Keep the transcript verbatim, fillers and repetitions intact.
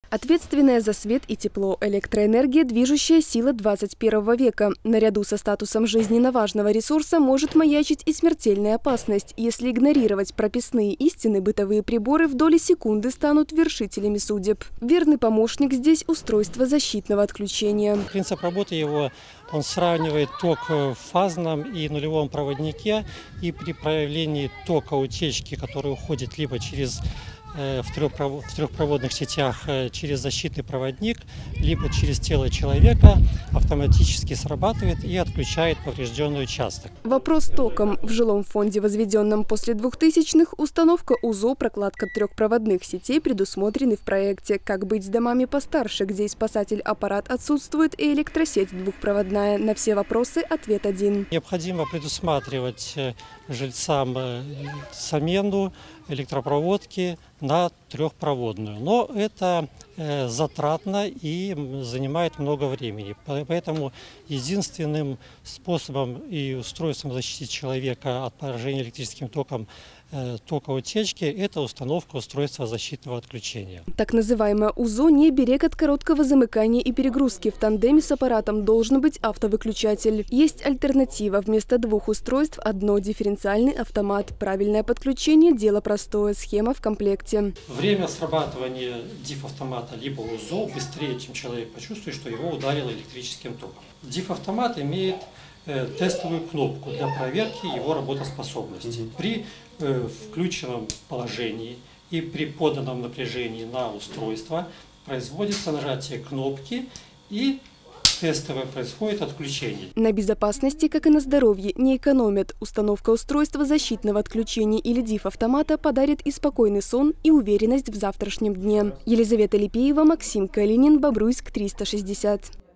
Ответственная за свет и тепло, электроэнергия – движущая сила двадцать первого века. Наряду со статусом жизненно важного ресурса может маячить и смертельная опасность. Если игнорировать прописные истины, бытовые приборы в доли секунды станут вершителями судеб. Верный помощник здесь – устройство защитного отключения. Принцип работы его, он сравнивает ток в фазном и нулевом проводнике, и при проявлении тока утечки, который уходит либо через в трехпроводных сетях через защитный проводник, либо через тело человека, автоматически срабатывает и отключает поврежденный участок. Вопрос с током. В жилом фонде, возведенном после двухтысячных, установка УЗО, прокладка трехпроводных сетей предусмотрены в проекте. Как быть с домами постарше, где и спасатель-аппарат отсутствует, и электросеть двухпроводная? На все вопросы ответ один. Необходимо предусматривать жильцам замену электропроводки на трехпроводную. Но это э, затратно и занимает много времени. Поэтому единственным способом и устройством защитить человека от поражения электрическим током э, тока утечки – это установка устройства защитного отключения. Так называемое УЗО не берег от короткого замыкания и перегрузки. В тандеме с аппаратом должен быть автовыключатель. Есть альтернатива. Вместо двух устройств одно – дифференциальный автомат. Правильное подключение – дело простое. Схема в комплекте. Время срабатывания диф-автомата либо УЗО быстрее, чем человек почувствует, что его ударило электрическим током. Диф-автомат имеет э, тестовую кнопку для проверки его работоспособности. При э, включенном положении и при поданном напряжении на устройство производится нажатие кнопки, и тестовое происходит отключение. На безопасности, как и на здоровье, не экономят. Установка устройства защитного отключения или диф-автомата подарит и спокойный сон, и уверенность в завтрашнем дне. Елизавета Липеева, Максим Калинин, Бобруйск, триста шестьдесят.